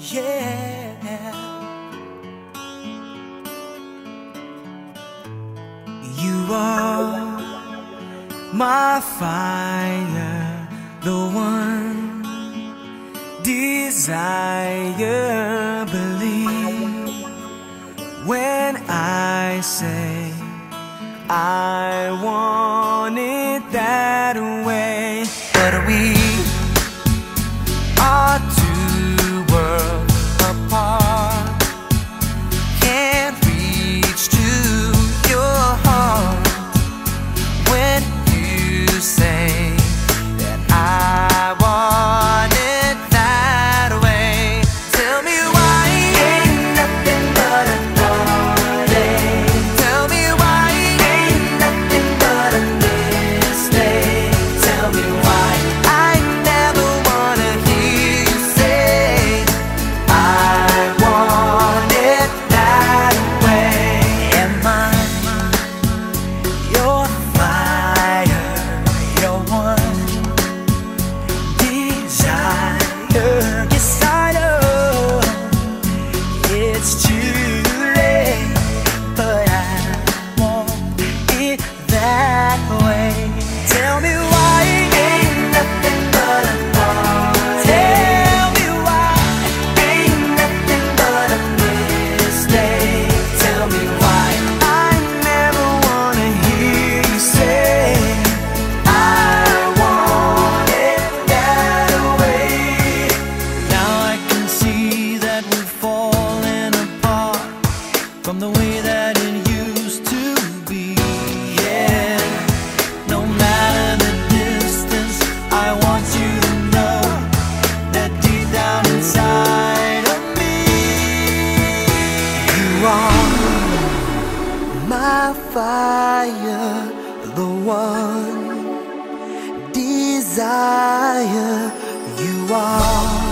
Yeah, you are my fire, the one desire. Believe when I say I want it that way. But we are two worlds apart, can't reach to your heart when you say that I want it that way. Tell me why ain't nothing but a heartache. Tell me why ain't nothing but a mistake. Tell me why I never wanna hear you say I want it that way. Am I your fire, your one desire? Yes, I know it's too late, but I want it that way. Tell me why ain't nothing but a heartache. Tell me why ain't nothing but a mistake. Tell me why I never wanna hear you say I want it that way. Now I can see that we've fallen apart from the way that it used to be. Yeah, no matter the distance, I want you to know that deep down inside of me, you are my fire, the one desire. You are